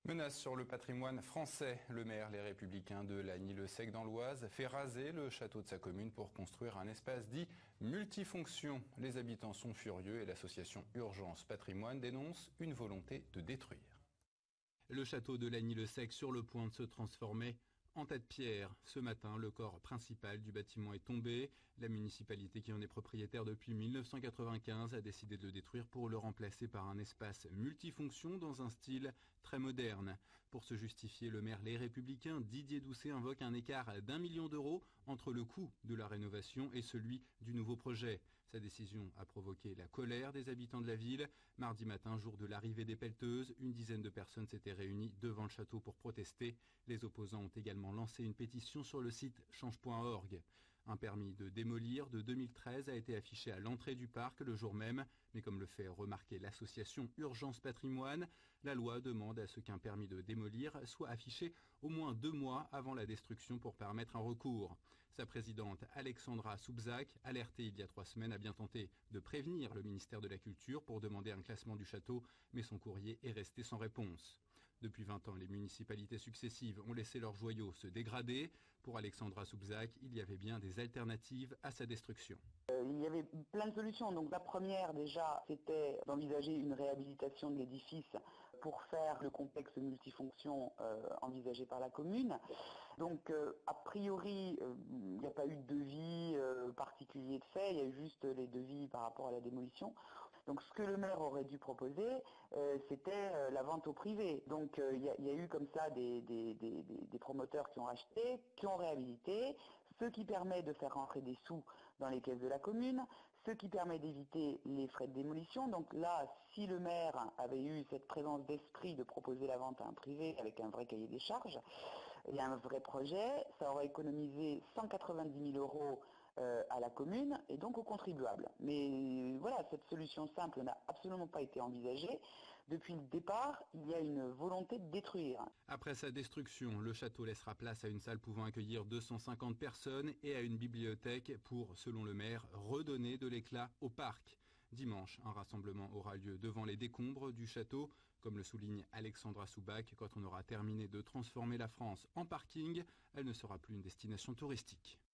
Menace sur le patrimoine français. Le maire Les Républicains de Lagny-le-Sec dans l'Oise fait raser le château de sa commune pour construire un espace dit multifonction. Les habitants sont furieux et l'association Urgence Patrimoine dénonce une volonté de détruire. Le château de Lagny-le-Sec sur le point de se transformer en tas de pierre. Ce matin, le corps principal du bâtiment est tombé. La municipalité, qui en est propriétaire depuis 1995, a décidé de le détruire pour le remplacer par un espace multifonction dans un style très moderne. Pour se justifier, le maire Les Républicains, Didier Doucet, invoque un écart d'1 million d'euros entre le coût de la rénovation et celui du nouveau projet. Sa décision a provoqué la colère des habitants de la ville. Mardi matin, jour de l'arrivée des pelleteuses, une dizaine de personnes s'étaient réunies devant le château pour protester. Les opposants ont également lancé une pétition sur le site change.org. Un permis de démolir de 2013 a été affiché à l'entrée du parc le jour même, mais comme le fait remarquer l'association Urgence Patrimoine, la loi demande à ce qu'un permis de démolir soit affiché au moins 2 mois avant la destruction pour permettre un recours. Sa présidente Alexandra Soubzac, alertée il y a 3 semaines, a bien tenté de prévenir le ministère de la Culture pour demander un classement du château, mais son courrier est resté sans réponse. Depuis 20 ans, les municipalités successives ont laissé leurs joyaux se dégrader. Pour Alexandra Soubzac, il y avait bien des alternatives à sa destruction. Il y avait plein de solutions. Donc la première déjà, c'était d'envisager une réhabilitation de l'édifice pour faire le complexe multifonction envisagé par la commune. Donc a priori, il n'y a pas eu de devis particulier de fait, il y a eu juste les devis par rapport à la démolition. Donc ce que le maire aurait dû proposer, c'était la vente au privé. Donc il y a eu comme ça des promoteurs qui ont acheté, qui ont réhabilité, ce qui permet de faire rentrer des sous dans les caisses de la commune, ce qui permet d'éviter les frais de démolition. Donc là, si le maire avait eu cette présence d'esprit de proposer la vente à un privé avec un vrai cahier des charges et un vrai projet, ça aurait économisé 190 000 euros à la commune et donc aux contribuables. Mais voilà, cette solution simple n'a absolument pas été envisagée. Depuis le départ, il y a une volonté de détruire. Après sa destruction, le château laissera place à une salle pouvant accueillir 250 personnes et à une bibliothèque pour, selon le maire, redonner de l'éclat au parc. Dimanche, un rassemblement aura lieu devant les décombres du château. Comme le souligne Alexandra Soubzac, quand on aura terminé de transformer la France en parking, elle ne sera plus une destination touristique.